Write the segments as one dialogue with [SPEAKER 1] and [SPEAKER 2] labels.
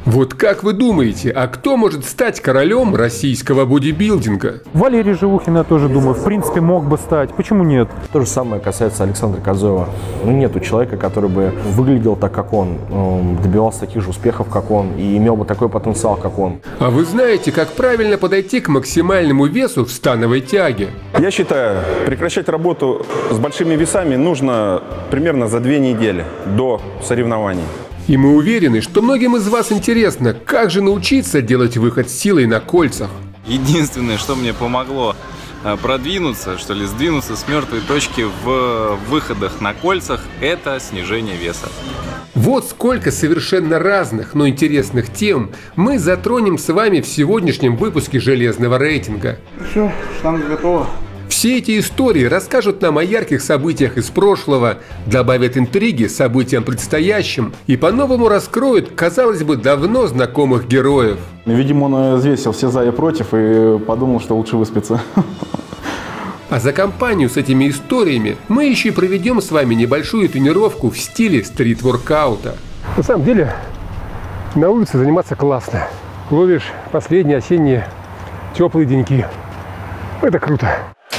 [SPEAKER 1] Вот как вы думаете, а кто может стать королем российского бодибилдинга?
[SPEAKER 2] Валерий Живухин, я тоже думаю, в принципе, мог бы стать. Почему нет?
[SPEAKER 3] То же самое касается Александра Козоева. Нету человека, который бы выглядел так, как он, добивался таких же успехов, как он, и имел бы такой потенциал, как он.
[SPEAKER 1] А вы знаете, как правильно подойти к максимальному весу в становой тяге?
[SPEAKER 4] Я считаю, прекращать работу с большими весами нужно примерно за 2 недели до соревнований.
[SPEAKER 1] И мы уверены, что многим из вас интересно, как же научиться делать выход силой на кольцах.
[SPEAKER 5] Единственное, что мне помогло продвинуться, что ли, сдвинуться с мертвой точки в выходах на кольцах, это снижение веса.
[SPEAKER 1] Вот сколько совершенно разных, но интересных тем мы затронем с вами в сегодняшнем выпуске «Железного рейтинга».
[SPEAKER 6] Все, штанга готова.
[SPEAKER 1] Все эти истории расскажут нам о ярких событиях из прошлого, добавят интриги событиям предстоящим и по-новому раскроют, казалось бы, давно знакомых героев.
[SPEAKER 6] Видимо, он взвесил все за и против и подумал, что лучше выспится.
[SPEAKER 1] А за компанию с этими историями мы еще и проведем с вами небольшую тренировку в стиле стрит-воркаута. На самом деле, на улице заниматься классно. Ловишь последние осенние теплые деньки. Это круто.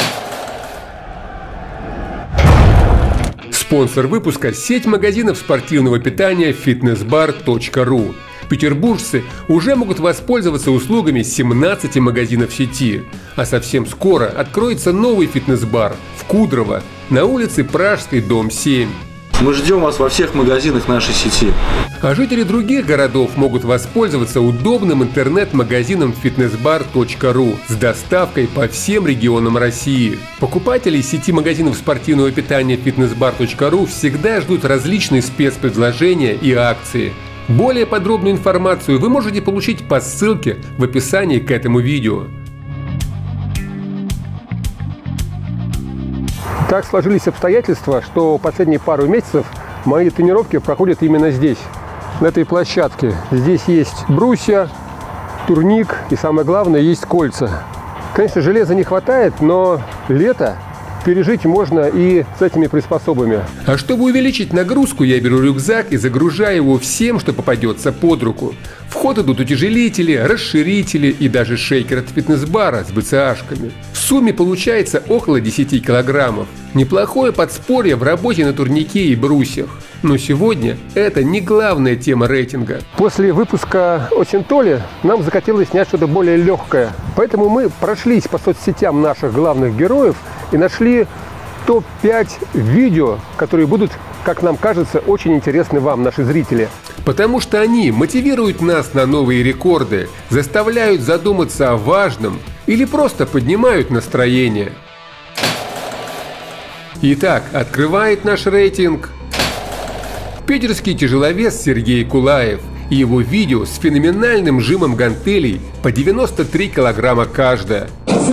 [SPEAKER 1] Спонсор выпуска – сеть магазинов спортивного питания fitnessbar.ru. Петербуржцы уже могут воспользоваться услугами 17 магазинов сети. А совсем скоро откроется новый фитнес-бар в Кудрово на улице Пражской, дом 7.
[SPEAKER 7] Мы ждем вас во всех магазинах нашей сети.
[SPEAKER 1] А жители других городов могут воспользоваться удобным интернет-магазином fitnessbar.ru с доставкой по всем регионам России. Покупатели сети магазинов спортивного питания fitnessbar.ru всегда ждут различные спецпредложения и акции. Более подробную информацию вы можете получить по ссылке в описании к этому видео. Так сложились обстоятельства, что последние пару месяцев мои тренировки проходят именно здесь, на этой площадке. Здесь есть брусья, турник и, самое главное, есть кольца. Конечно, железа не хватает, но лето пережить можно и с этими приспособами. А чтобы увеличить нагрузку, я беру рюкзак и загружаю его всем, что попадется под руку. В ход идут утяжелители, расширители и даже шейкер от фитнес-бара с БЦАшками. В сумме получается около 10 килограммов. Неплохое подспорье в работе на турнике и брусьях. Но сегодня это не главная тема рейтинга. После выпуска о Синтоле нам захотелось снять что-то более легкое. Поэтому мы прошлись по соцсетям наших главных героев и нашли топ-5 видео, которые будут, как нам кажется, очень интересны вам, наши зрители. Потому что они мотивируют нас на новые рекорды, заставляют задуматься о важном или просто поднимают настроение. Итак, открывает наш рейтинг питерский тяжеловес Сергей Кулаев и его видео с феноменальным жимом гантелей по 93 килограмма каждая.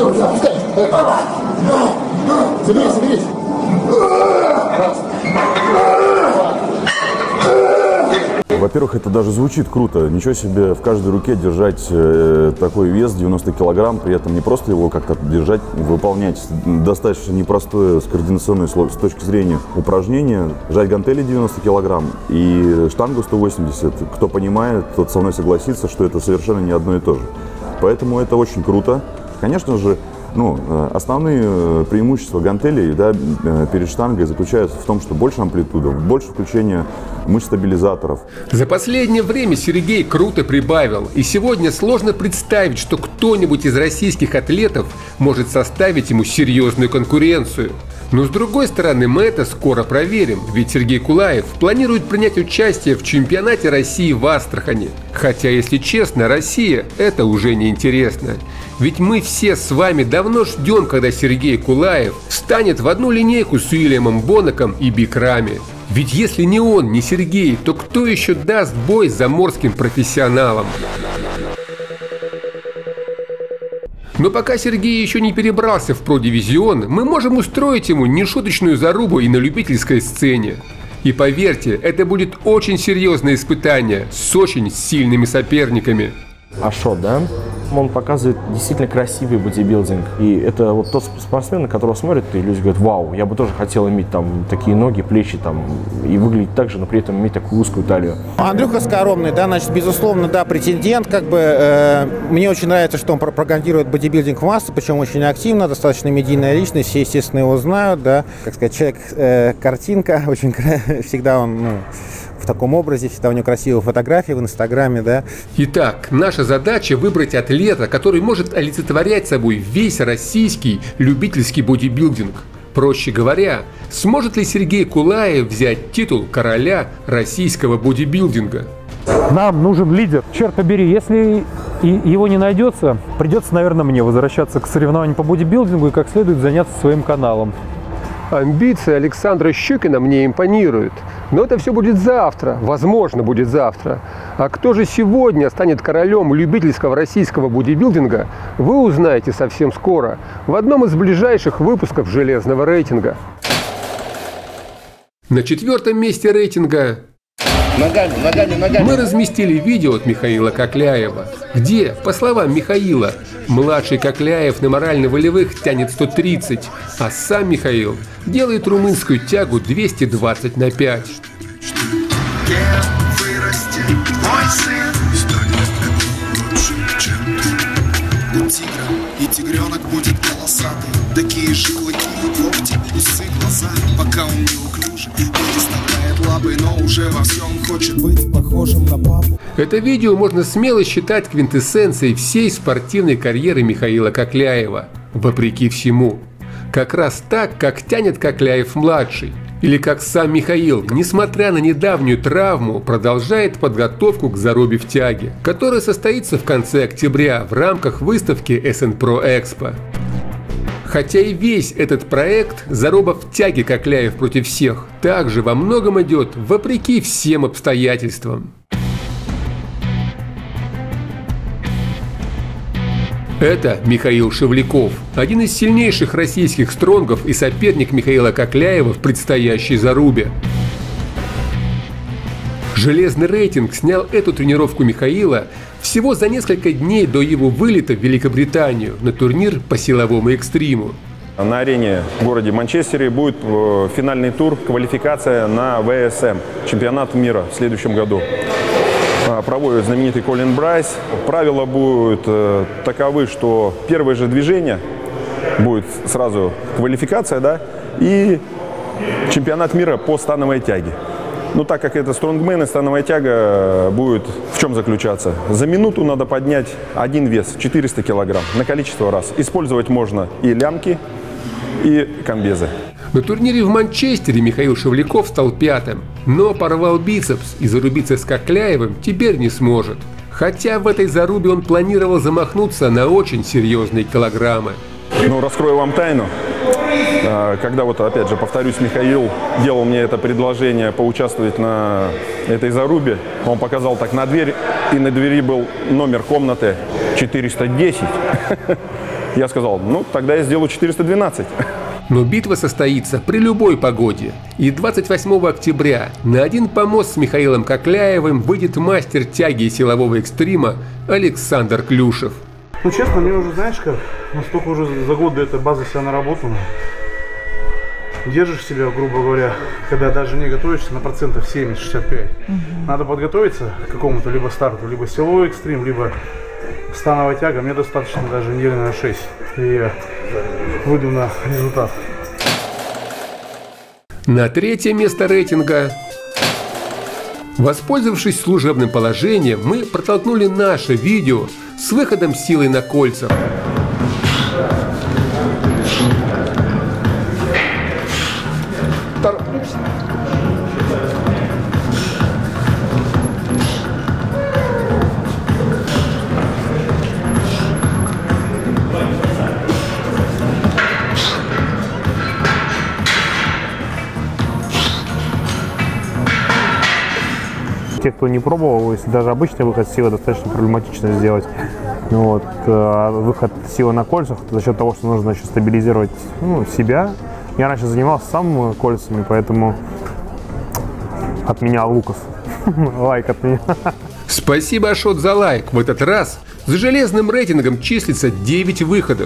[SPEAKER 8] Соберись.
[SPEAKER 9] Во-первых, это даже звучит круто. Ничего себе, в каждой руке держать такой вес 90 килограмм, при этом не просто его как-то держать, выполнять достаточно непростое с координационной с точки зрения упражнение. Жать гантели 90 килограмм и штангу 180. Кто понимает, тот со мной согласится, что это совершенно не одно и то же. Поэтому это очень круто. Конечно же, основные преимущества гантелей, перед штангой заключаются в том, что больше амплитуда, больше включения мышц стабилизаторов.
[SPEAKER 1] За последнее время Сергей круто прибавил, и сегодня сложно представить, что кто-нибудь из российских атлетов может составить ему серьезную конкуренцию. Но с другой стороны, мы это скоро проверим, ведь Сергей Кулаев планирует принять участие в чемпионате России в Астрахани. Хотя, если честно, Россия – это уже не интересно. Ведь мы все с вами давно ждем, когда Сергей Кулаев встанет в одну линейку с Уильямом Бонаком и Бикрами. Ведь если не он, не Сергей, то кто еще даст бой заморским профессионалам? Но пока Сергей еще не перебрался в продивизион, мы можем устроить ему нешуточную зарубу и на любительской сцене. И поверьте, это будет очень серьезное испытание с очень сильными соперниками.
[SPEAKER 3] Ашот, да? Он показывает действительно красивый бодибилдинг. И это вот тот спортсмен, на которого смотрят, и люди говорят: вау, я бы тоже хотел иметь там такие ноги, плечи там, и выглядеть так же, но при этом иметь такую узкую талию.
[SPEAKER 10] Андрюха Скоромный, да, значит, безусловно, да, претендент, как бы, мне очень нравится, что он пропагандирует бодибилдинг в массы, причем очень активно, достаточно медийная личность, все, естественно, его знают, да, как сказать, человек, картинка, очень всегда он, ну, в таком образе, всегда у него красивые фотографии в Инстаграме, да.
[SPEAKER 1] Итак, наша задача выбрать атлета, который может олицетворять собой весь российский любительский бодибилдинг. Проще говоря, сможет ли Сергей Кулаев взять титул короля российского бодибилдинга?
[SPEAKER 2] Нам нужен лидер. Черт побери, если его не найдется, придется, наверное, мне возвращаться к соревнованиям по бодибилдингу и как следует заняться своим каналом.
[SPEAKER 1] Амбиции Александра Щукина мне импонируют. Но это все будет завтра, возможно, будет завтра. А кто же сегодня станет королем любительского российского бодибилдинга, вы узнаете совсем скоро в одном из ближайших выпусков «Железного рейтинга». На 4-м месте рейтинга мы разместили видео от Михаила Кокляева, где, по словам Михаила, младший Кокляев на морально-волевых тянет 130, а сам Михаил делает румынскую тягу 220 на 5.
[SPEAKER 11] И тигренок будет полосатый, такие же клыки, локти, усы, глаза, пока он неуклюжий, переставляет лапы, но уже во всем хочет быть похожим на папу.
[SPEAKER 1] Это видео можно смело считать квинтэссенцией всей спортивной карьеры Михаила Кокляева, вопреки всему. Как раз так, как тянет Кокляев-младший. Или как сам Михаил, несмотря на недавнюю травму, продолжает подготовку к зарубе в тяге, которая состоится в конце октября в рамках выставки СНПРО Экспо. Хотя и весь этот проект «Заруба в тяге Кокляев против всех» также во многом идет вопреки всем обстоятельствам. Это Михаил Шевляков, один из сильнейших российских стронгов и соперник Михаила Кокляева в предстоящей зарубе. «Железный рейтинг» снял эту тренировку Михаила всего за несколько дней до его вылета в Великобританию на турнир по силовому экстриму.
[SPEAKER 4] На арене в городе Манчестере будет финальный тур, квалификация на ВСМ, чемпионат мира в следующем году. Проводит знаменитый Колин Брайс. Правила будут таковы, что первое же движение будет сразу квалификация, да, и чемпионат мира по становой тяге. Ну, так как это стронгмены, становая тяга будет в чем заключаться? За минуту надо поднять один вес, 400 килограмм, на количество раз. Использовать можно и лямки, и комбезы.
[SPEAKER 1] На турнире в Манчестере Михаил Шевляков стал 5-м, но порвал бицепс и зарубиться с Кокляевым теперь не сможет. Хотя в этой зарубе он планировал замахнуться на очень серьезные килограммы.
[SPEAKER 4] Ну, раскрою вам тайну. Когда вот, опять же, повторюсь, Михаил делал мне это предложение поучаствовать на этой зарубе, он показал так на дверь, и на двери был номер комнаты 410. Я сказал, ну, тогда я сделаю 412.
[SPEAKER 1] Но битва состоится при любой погоде. И 28 октября на один помост с Михаилом Кокляевым выйдет мастер тяги и силового экстрима Александр Клюшев.
[SPEAKER 12] Ну, честно, мне уже, знаешь как, настолько уже за год до этой базы себя наработана. Держишь себя, грубо говоря, когда даже не готовишься на процентов 70-65. Надо подготовиться к какому-то либо старту, либо силовой экстрим, либо становая тяга. Мне достаточно даже недели на 6. И я выйду на результат.
[SPEAKER 1] На 3-е место рейтинга. Воспользовавшись служебным положением, мы протолкнули наше видео с выходом силы на кольцах.
[SPEAKER 12] Те, кто не пробовал, если даже обычный выход силы достаточно проблематично сделать. Вот. А выход силы на кольцах за счет того, что нужно еще стабилизировать себя. Я раньше занимался сам кольцами, поэтому от меня Лукас. Лайк от меня.
[SPEAKER 1] Спасибо, Ашот, за лайк. В этот раз За железным рейтингом числится 9 выходов.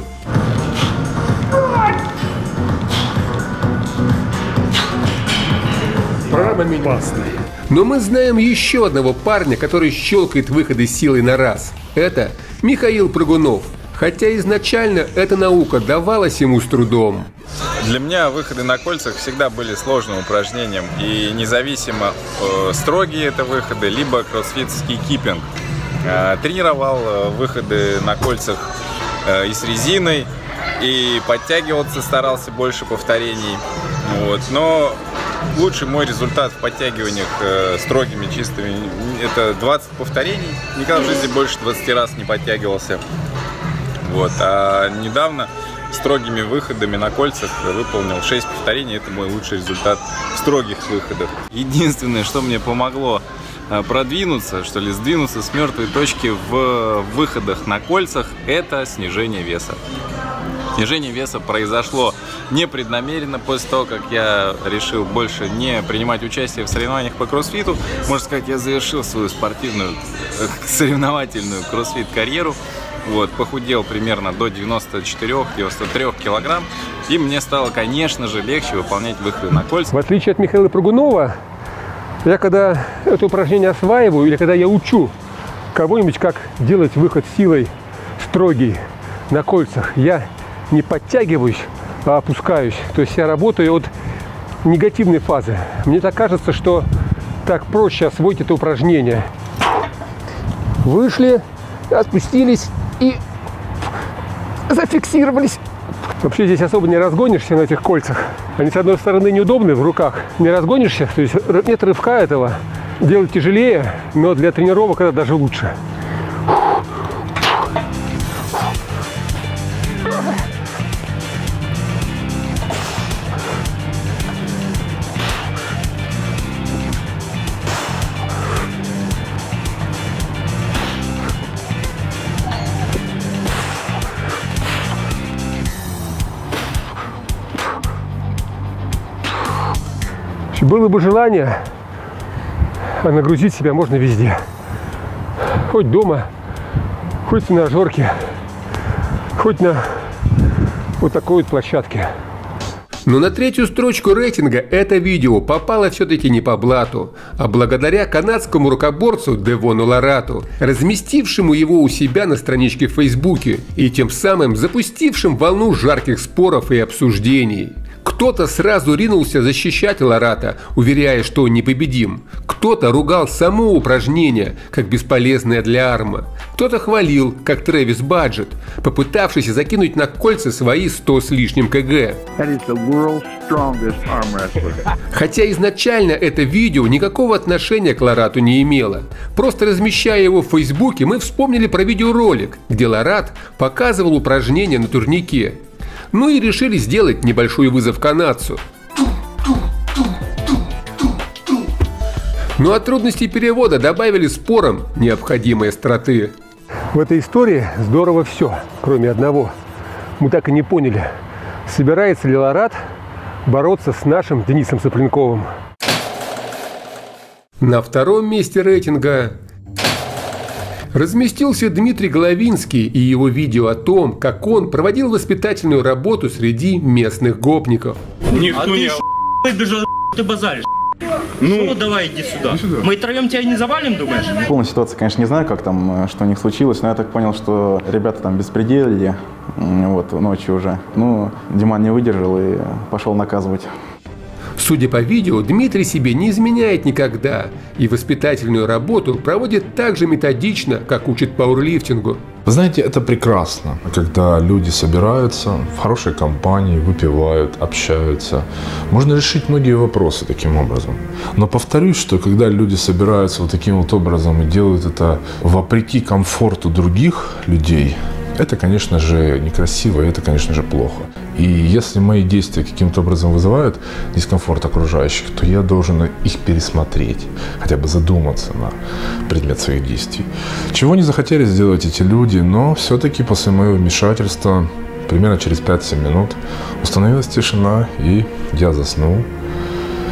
[SPEAKER 1] Но мы знаем еще одного парня, который щелкает выходы силой на раз. Это Михаил Прыгунов. Хотя изначально эта наука давалась ему с трудом.
[SPEAKER 5] Для меня выходы на кольцах всегда были сложным упражнением. И независимо, строгие это выходы, либо кроссфитский киппинг. Тренировал выходы на кольцах и с резиной, и подтягиваться старался больше повторений. Вот. Но лучший мой результат в подтягиваниях строгими, чистыми – это 20 повторений. Никогда в жизни больше 20 раз не подтягивался. Вот. А недавно строгими выходами на кольцах выполнил 6 повторений. Это мой лучший результат в строгих выходах. Единственное, что мне помогло продвинуться, что ли, сдвинуться с мертвой точки в выходах на кольцах, это снижение веса. Снижение веса произошло непреднамеренно после того, как я решил больше не принимать участие в соревнованиях по кроссфиту. Можно сказать, я завершил свою спортивную, соревновательную кроссфит-карьеру. Вот, похудел примерно до 94-93 килограмм. И мне стало, конечно же, легче выполнять выходы на кольца.
[SPEAKER 1] В отличие от Михаила Прыгунова, я когда это упражнение осваиваю, или когда я учу кого-нибудь, как делать выход силой строгий на кольцах, я не подтягиваюсь, а опускаюсь. То есть я работаю от негативной фазы. Мне так кажется, что так проще освоить это упражнение. Вышли, опустились и зафиксировались. Вообще здесь особо не разгонишься на этих кольцах. Они, с одной стороны, неудобны в руках. Не разгонишься, то есть нет рывка этого. Делать тяжелее, но для тренировок это даже лучше. Было бы желание, а нагрузить себя можно везде. Хоть дома, хоть в тренажерке, хоть на вот такой вот площадке. Но на третью строчку рейтинга это видео попало все-таки не по блату, а благодаря канадскому рукоборцу Девону Лорату, разместившему его у себя на страничке в Фейсбуке и тем самым запустившим волну жарких споров и обсуждений. Кто-то сразу ринулся защищать Лората, уверяя, что он непобедим. Кто-то ругал само упражнение, как бесполезное для арма. Кто-то хвалил, как Трэвис Баджет, попытавшийся закинуть на кольца свои 100 с лишним кг. Хотя изначально это видео никакого отношения к Лорату не имело. Просто размещая его в Фейсбуке, мы вспомнили про видеоролик, где Лорат показывал упражнения на турнике. Ну и решили сделать небольшой вызов канадцу. Ну а трудности перевода добавили спорам необходимые остроты. В этой истории здорово все, кроме одного. Мы так и не поняли, собирается ли Лорат бороться с нашим Денисом Сопленковым. На втором месте рейтинга разместился Дмитрий Головинский и его видео о том, как он проводил воспитательную работу среди местных гопников.
[SPEAKER 13] Ты базаришь. Ну, давай, иди сюда. Мы втроем тебя не завалим, думаешь?
[SPEAKER 6] Полную ситуацию, конечно, не знаю, как там, что у них случилось, но я так понял, что ребята там беспределили, вот, ночью уже. Ну, Диман не выдержал и пошел наказывать.
[SPEAKER 1] Судя по видео, Дмитрий себе не изменяет никогда и воспитательную работу проводит так же методично, как учит пауэрлифтингу.
[SPEAKER 14] Вы знаете, это прекрасно, когда люди собираются в хорошей компании, выпивают, общаются. Можно решить многие вопросы таким образом. Но повторюсь, что когда люди собираются вот таким вот образом и делают это вопреки комфорту других людей, это, конечно же, некрасиво, и это, конечно же, плохо. И если мои действия каким-то образом вызывают дискомфорт окружающих, то я должен их пересмотреть, хотя бы задуматься на предмет своих действий. Чего не захотели сделать эти люди, но все-таки после моего вмешательства, примерно через 5-7 минут, установилась тишина, и я заснул.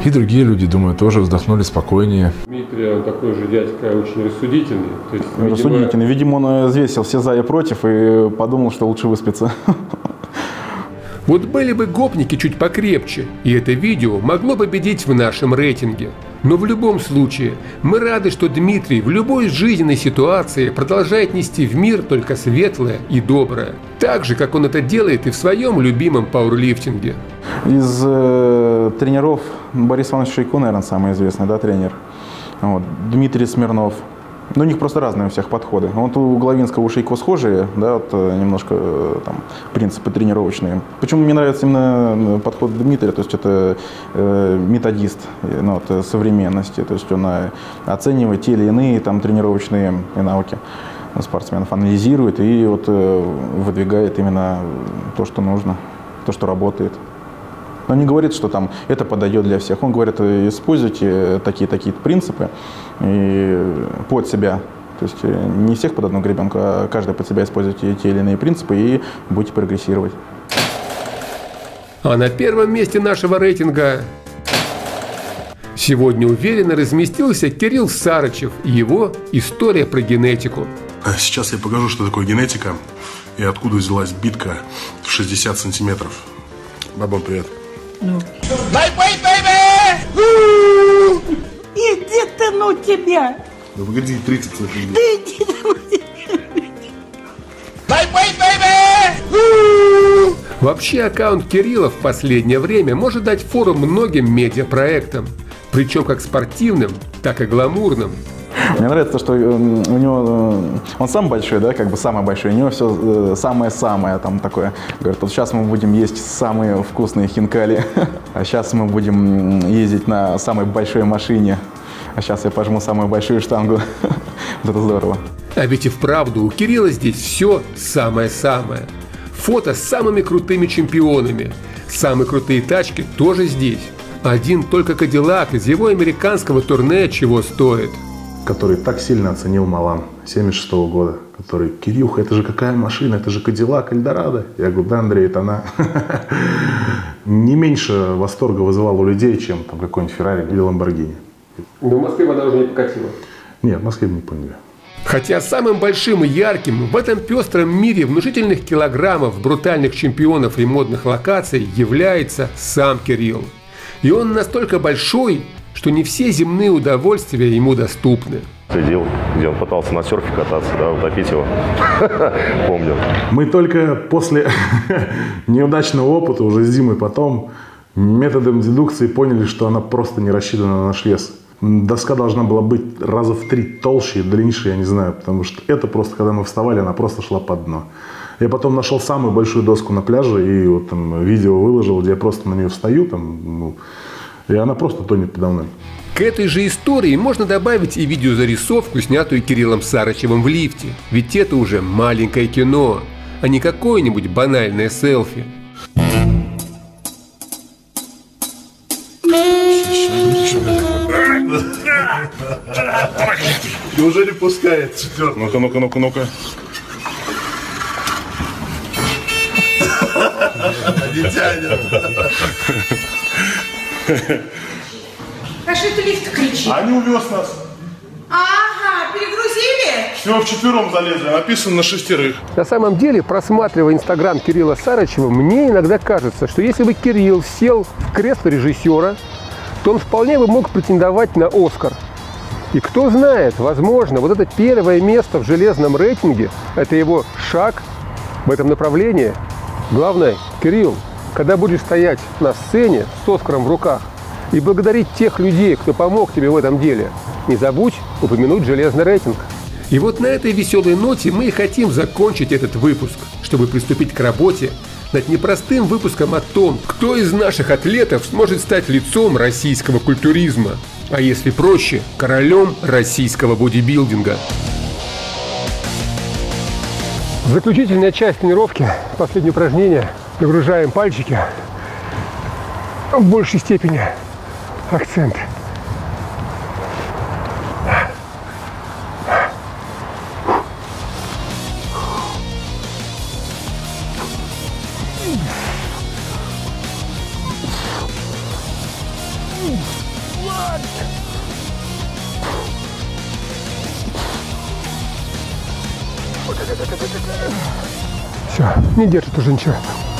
[SPEAKER 14] И другие люди, думаю, тоже вздохнули спокойнее.
[SPEAKER 1] Дмитрий, он такой же дядька, очень рассудительный. То есть,
[SPEAKER 6] рассудительный. Видимо, он взвесил все за и против и подумал, что лучше выспится.
[SPEAKER 1] Вот были бы гопники чуть покрепче, и это видео могло победить в нашем рейтинге. Но в любом случае, мы рады, что Дмитрий в любой жизненной ситуации продолжает нести в мир только светлое и доброе. Так же, как он это делает и в своем любимом пауэрлифтинге.
[SPEAKER 6] Из тренеров Борис Иванович Шейко, наверное, самый известный, да, тренер. Вот. Дмитрий Смирнов. Ну, у них просто разные у всех подходы. Вот у Головинского, у Шейко схожие, да, вот немножко там принципы тренировочные. Почему мне нравится именно подход Дмитрия, то есть это методист, ну, вот, современности, то есть он оценивает те или иные там тренировочные навыки спортсменов, анализирует и вот выдвигает именно то, что нужно, то, что работает. Он не говорит, что там это подойдет для всех. Он говорит, используйте такие-такие принципы и под себя. То есть не всех под одну гребенку, а каждый под себя используйте те или иные принципы и будете прогрессировать.
[SPEAKER 1] А на первом месте нашего рейтинга сегодня уверенно разместился Кирилл Сарычев и его история про генетику.
[SPEAKER 15] Сейчас я покажу, что такое генетика и откуда взялась битка в 60 сантиметров. Бабон, привет.
[SPEAKER 16] Иди ты, ну тебя!
[SPEAKER 15] Ну погоди, 30 сантиметров.
[SPEAKER 16] Да иди ты!
[SPEAKER 1] Вообще аккаунт Кирилла в последнее время может дать фору многим медиапроектам, причем как спортивным, так и гламурным.
[SPEAKER 6] Мне нравится, что у него, он сам большой, да, как бы самый большой, у него все самое-самое там такое. Говорит, вот сейчас мы будем есть самые вкусные хинкали, а сейчас мы будем ездить на самой большой машине, а сейчас я пожму самую большую штангу. Вот это здорово.
[SPEAKER 1] А ведь и вправду у Кирилла здесь все самое-самое. Фото с самыми крутыми чемпионами. Самые крутые тачки тоже здесь. Один только Кадиллак из его американского турне чего стоит.
[SPEAKER 15] Который так сильно оценил Малан 76 года, который: Кирюха, это же какая машина, это же Кадиллак Эльдорадо. Я говорю, да, Андрей, это она. Не меньше восторга вызывал у людей, чем там какой-нибудь Феррари или Ламборгини.
[SPEAKER 1] Но в Москве вода уже не покатила.
[SPEAKER 15] Нет, в Москве не поняли.
[SPEAKER 1] Хотя самым большим и ярким в этом пестром мире внушительных килограммов, брутальных чемпионов и модных локаций является сам Кирилл. И он настолько большой, что не все земные удовольствия ему доступны.
[SPEAKER 17] Следил, где он пытался на серфе кататься, да, утопить его. Помню.
[SPEAKER 15] Мы только после неудачного опыта, уже с Димой потом, методом дедукции поняли, что она просто не рассчитана на наш вес. Доска должна была быть раза в 3 толще и длиннее, я не знаю, потому что это просто, когда мы вставали, она просто шла под дно. Я потом нашел самую большую доску на пляже и вот там видео выложил, где я просто на нее встаю, там, ну, и она просто тонет подо мной.
[SPEAKER 1] К этой же истории можно добавить и видеозарисовку, снятую Кириллом Сарычевым в лифте. Ведь это уже маленькое кино, а не какое-нибудь банальное селфи.
[SPEAKER 15] Неужели пускает? Ну-ка, ну-ка, ну-ка, ну-ка. Не тянет.
[SPEAKER 16] А что это лифт кричит?
[SPEAKER 15] А не увез нас.
[SPEAKER 16] Ага, перегрузили?
[SPEAKER 15] Всего вчетвером залезли, написано на 6.
[SPEAKER 1] На самом деле, просматривая инстаграм Кирилла Сарычева, мне иногда кажется, что если бы Кирилл сел в кресло режиссера, то он вполне бы мог претендовать на Оскар. И кто знает, возможно, вот это первое место в железном рейтинге – это его шаг в этом направлении. Главное, Кирилл, когда будешь стоять на сцене с Оскаром в руках и благодарить тех людей, кто помог тебе в этом деле, не забудь упомянуть железный рейтинг. И вот на этой веселой ноте мы и хотим закончить этот выпуск, чтобы приступить к работе над непростым выпуском о том, кто из наших атлетов сможет стать лицом российского культуризма, а если проще, королем российского бодибилдинга. Заключительная часть тренировки, последнее упражнение. Нагружаем пальчики. В большей степени акцент. Все, не держит уже ничего.